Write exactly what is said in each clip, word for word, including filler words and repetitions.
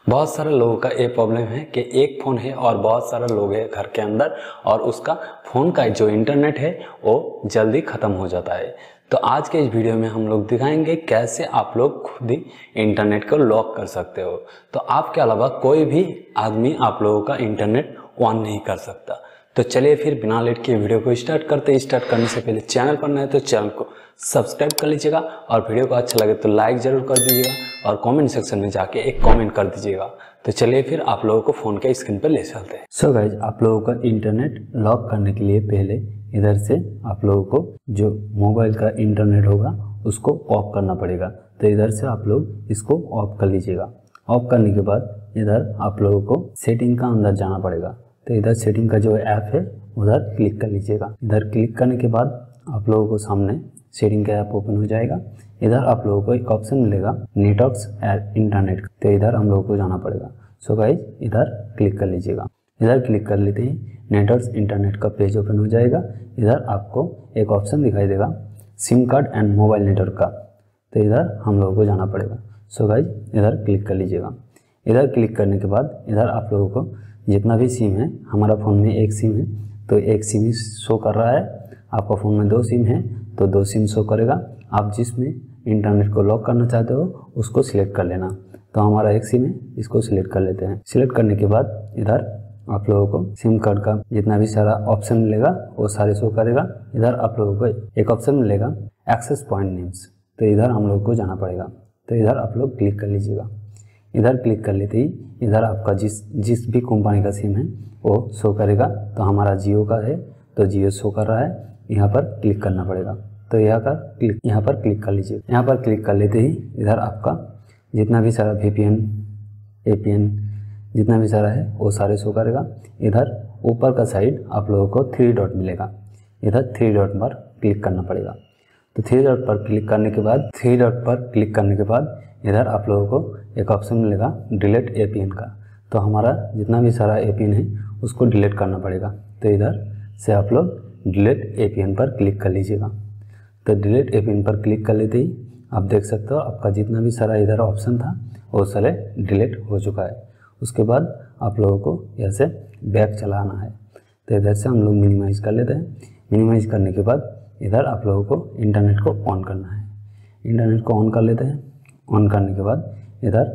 बहुत सारे लोगों का ये प्रॉब्लम है कि एक फ़ोन है और बहुत सारे लोग हैं घर के अंदर और उसका फ़ोन का जो इंटरनेट है वो जल्दी ख़त्म हो जाता है। तो आज के इस वीडियो में हम लोग दिखाएंगे कैसे आप लोग खुद ही इंटरनेट को लॉक कर सकते हो। तो आपके अलावा कोई भी आदमी आप लोगों का इंटरनेट ऑन नहीं कर सकता। तो चलिए फिर बिना लेट के वीडियो को स्टार्ट करते हैं। स्टार्ट करने से पहले चैनल पर नए हैं तो चैनल को सब्सक्राइब कर लीजिएगा और वीडियो को अच्छा लगे तो लाइक ज़रूर कर दीजिएगा और कमेंट सेक्शन में जाके एक कमेंट कर दीजिएगा। तो चलिए फिर आप लोगों को फ़ोन के स्क्रीन पर ले चलते हैं। सो गाइज, आप लोगों का इंटरनेट लॉक करने के लिए पहले इधर से आप लोगों को जो मोबाइल का इंटरनेट होगा उसको ऑफ करना पड़ेगा। तो इधर से आप लोग इसको ऑफ कर लीजिएगा। ऑफ करने के बाद इधर आप लोगों को सेटिंग का अंदर जाना पड़ेगा। तो इधर सेटिंग का जो ऐप है उधर क्लिक कर लीजिएगा। इधर क्लिक करने के बाद आप लोगों को सामने सेटिंग का ऐप ओपन हो जाएगा। इधर आप लोगों को एक ऑप्शन मिलेगा नेटवर्क्स एंड इंटरनेट। तो इधर हम लोगों को जाना पड़ेगा। सो गाइज, इधर क्लिक कर लीजिएगा। इधर क्लिक कर लेते ही नेटवर्क्स इंटरनेट का पेज ओपन हो जाएगा। इधर आपको एक ऑप्शन दिखाई देगा SIM card and mobile network का। तो इधर हम लोगों को जाना पड़ेगा। सो गाइज, इधर क्लिक कर लीजिएगा। इधर क्लिक करने के बाद इधर आप लोगों को जितना भी सिम है, हमारा फ़ोन में एक सिम है तो एक सिम ही शो कर रहा है। आपका फ़ोन में दो सिम है तो दो सिम शो करेगा। आप जिसमें इंटरनेट को लॉक करना चाहते हो उसको सिलेक्ट कर लेना। तो हमारा एक सिम है, इसको सिलेक्ट कर लेते हैं। सिलेक्ट करने के बाद इधर आप लोगों को सिम कार्ड का जितना भी सारा ऑप्शन मिलेगा वो सारे शो करेगा। इधर आप लोगों को एक ऑप्शन मिलेगा एक्सेस पॉइंट नेम्स। तो इधर हम लोग को जाना पड़ेगा। तो इधर आप लोग क्लिक कर लीजिएगा। इधर क्लिक कर लेते ही इधर आपका जिस जिस भी कंपनी का सिम है वो शो करेगा। तो हमारा जियो का है तो जियो शो कर रहा है, यहाँ पर क्लिक करना पड़ेगा। तो यहाँ का क्लिक यहाँ पर क्लिक कर लीजिए। यहाँ पर क्लिक कर लेते ही इधर आपका जितना भी सारा V P N A P N जितना भी सारा है वो सारे शो करेगा। इधर ऊपर का साइड आप लोगों को थ्री डॉट मिलेगा। इधर थ्री डॉट पर क्लिक करना पड़ेगा। तो थ्री डॉट पर क्लिक करने के बाद थ्री डॉट पर क्लिक करने के बाद इधर आप लोगों को एक ऑप्शन मिलेगा डिलीट ए पी एन का। तो हमारा जितना भी सारा ए पी एन है उसको डिलीट करना पड़ेगा। तो इधर से आप लोग डिलीट ए पी एन पर क्लिक कर लीजिएगा। तो डिलीट ए पी एन पर क्लिक कर लेते ही आप देख सकते हो आपका जितना भी सारा इधर ऑप्शन था वो सारे डिलीट हो चुका है। उसके बाद आप लोगों को यहाँ से बैक चलाना है। तो इधर से हम लोग मिनिमाइज़ कर लेते हैं। मिनिमाइज़ करने के बाद इधर आप लोगों को इंटरनेट को ऑन करना है। इंटरनेट को ऑन कर लेते हैं। ऑन करने के बाद इधर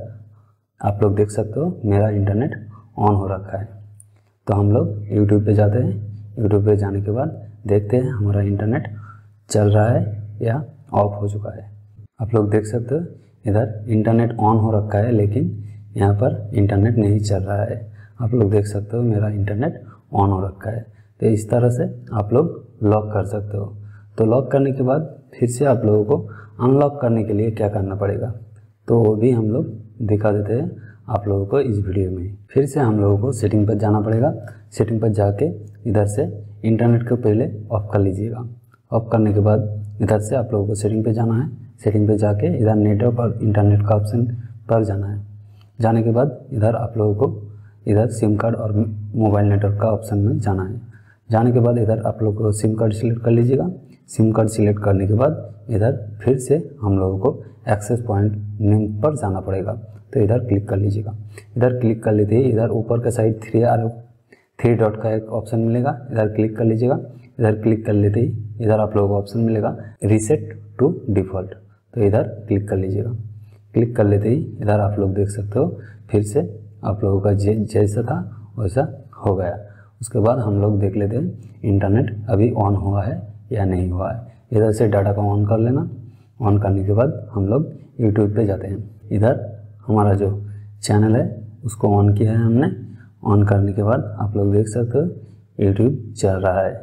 आप लोग देख सकते हो मेरा इंटरनेट ऑन हो रखा है। तो हम लोग यूट्यूब पे जाते हैं। यूट्यूब पे जाने के बाद देखते हैं हमारा इंटरनेट चल रहा है या ऑफ हो चुका है। आप लोग देख सकते हो इधर इंटरनेट ऑन हो रखा है लेकिन यहाँ पर इंटरनेट नहीं चल रहा है। आप लोग देख सकते हो मेरा इंटरनेट ऑन हो रखा है। तो इस तरह से आप लोग लॉक कर सकते हो। तो लॉक करने के बाद फिर से आप लोगों को अनलॉक करने के लिए क्या करना पड़ेगा तो वो भी हम लोग दिखा देते हैं आप लोगों को इस वीडियो में। फिर से हम लोगों को सेटिंग पर जाना पड़ेगा। सेटिंग पर जाके इधर से इंटरनेट को पहले ऑफ कर लीजिएगा। ऑफ करने के बाद इधर से आप लोगों को सेटिंग पे जाना है। सेटिंग पे जाके इधर नेटवर्क और इंटरनेट का ऑप्शन पर जाना है। जाने के बाद इधर आप लोगों को इधर सिम कार्ड और मोबाइल नेटवर्क का ऑप्शन में जाना है। जाने के बाद इधर आप लोग को सिम कार्ड सिलेक्ट कर लीजिएगा। सिम कार्ड सिलेक्ट करने के बाद इधर फिर से हम लोगों को एक्सेस पॉइंट नेम पर जाना पड़ेगा। तो इधर क्लिक कर लीजिएगा। इधर क्लिक कर लेते ही इधर ऊपर का side three or three dot का एक ऑप्शन मिलेगा। इधर क्लिक कर लीजिएगा। इधर क्लिक कर लेते ही इधर आप लोगों को ऑप्शन मिलेगा रीसेट टू डिफ़ॉल्ट। तो इधर क्लिक कर लीजिएगा। क्लिक कर लेते ही इधर आप लोग देख सकते हो फिर से आप लोगों का जैसा था वैसा हो गया। उसके बाद हम लोग देख लेते हैं इंटरनेट अभी ऑन हुआ है या नहीं हुआ है। इधर से डाटा को ऑन कर लेना। ऑन करने के बाद हम लोग यूट्यूब पे जाते हैं। इधर हमारा जो चैनल है उसको ऑन किया है हमने। ऑन करने के बाद आप लोग देख सकते हो यूट्यूब चल रहा है।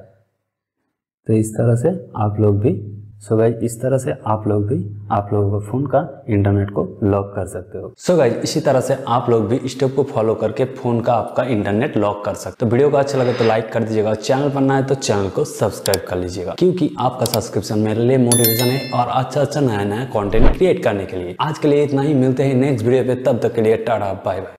तो इस तरह से आप लोग भी सो गाइज इस तरह से आप लोग भी आप लोगों का फ़ोन का इंटरनेट को लॉक कर सकते हो। सो गाइज इसी तरह से आप लोग भी स्टेप को फॉलो करके फ़ोन का आपका इंटरनेट लॉक कर सकते हो। तो वीडियो को अच्छा लगे तो लाइक कर दीजिएगा। चैनल पर नया है तो चैनल को सब्सक्राइब कर लीजिएगा क्योंकि आपका सब्सक्रिप्शन मेरे लिए मोटिवेशन है और अच्छा अच्छा नया नया कॉन्टेंट क्रिएट करने के लिए। आज के लिए इतना ही। मिलते हैं नेक्स्ट वीडियो पे, तब तक के लिए टाटा बाय बाय।